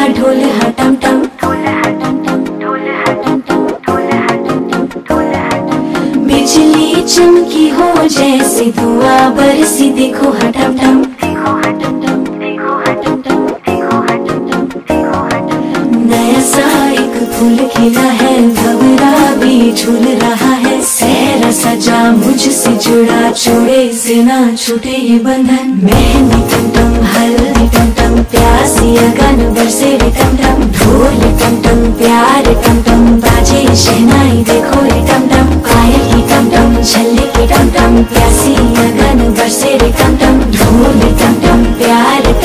ढोल हटम टम। बिजली चमकी हो जैसे दुआ बरसी, देखो हटम टम। नया सा एक फूल खिला है, भंवरा भी झूल रहा है। सहरा सजा मुझसे जुड़ा, छोड़े से ना छूटे ये बंधन। मेहंदी टम टम, हल्दी टम टम, प्यासी अगन बरसे रे टम टम। ढोल टम टम, प्यार टम टम, बाजे शहनाई देखो रे टम टम। पायल की टम टम, छल्ले की टम टम, प्यासी अगन बरसे रे टम टम। ढोल टम टम, प्यार